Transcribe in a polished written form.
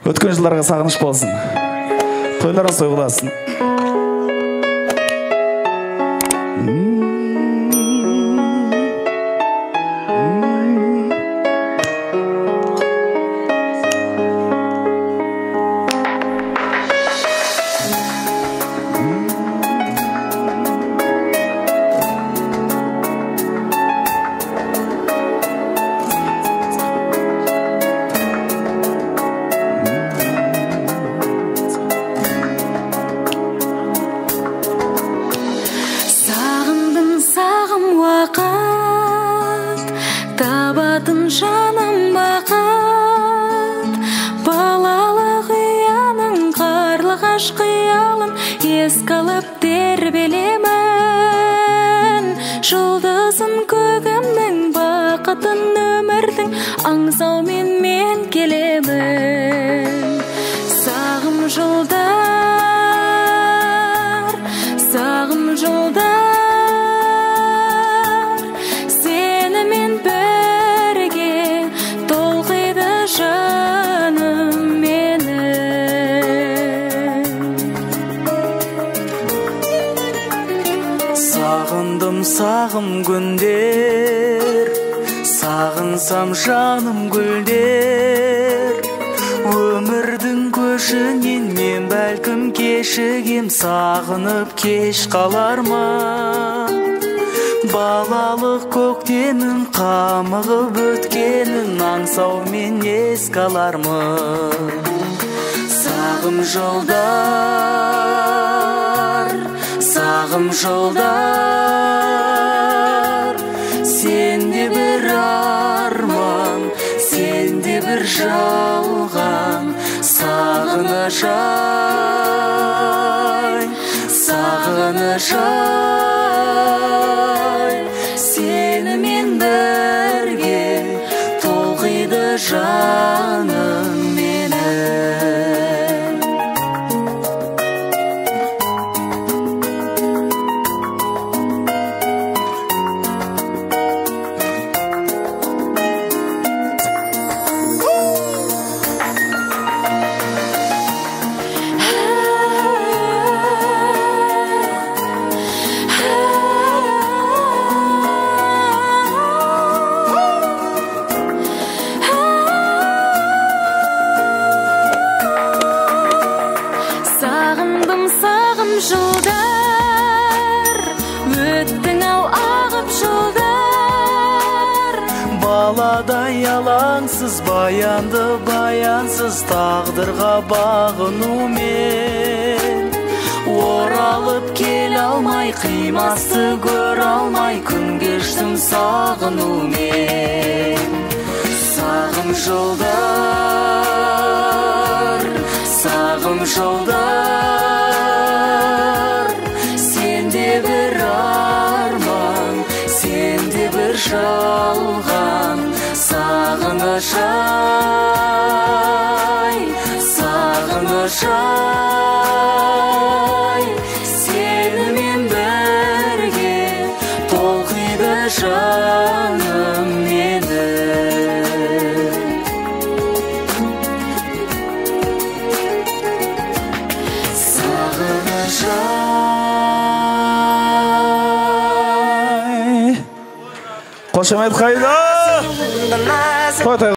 Өткен жылдарға сағыныш болсын. Тойларға сойғыласын. Табатын жаным бақыт, балалық ұяның қарлығаш қиялын еске алып тербелемін. Жұлдызын көгімнің бақытын өмірдің аңсаумен мен келемін. Сағым жылдар, сағым жылдар, Сағындым сағым күндер, сағынсам жаным гүлдер. Өмірдің көшінен мен бәлкім кешігем, сағынып кеш қалармын. Балалық көктемнің қамығып өткенін аңсаумен еске алармын. Сағым жылдар, сағым жылдар, сенде бір арман, сенде бір жалған. Сағыныш ай, сағыныш ай, сенімен бірге толқиды жаным менің. Сағындым сағым жылдар, өттің ау ағып жылдар. Баладай алаңсыз, баянды баянсыз тағдырға бағынумен. Оралып кел алмай, қимасты көр алмай, күн кештім сағынумен. Сағым жылдар, сағым жылдар, сенде бір арман, сенде бір жалған. Сағыныш ай, сағыныш ай, сенімен бірге толқиды жаным менің. Сағыныш Қошемет қайда?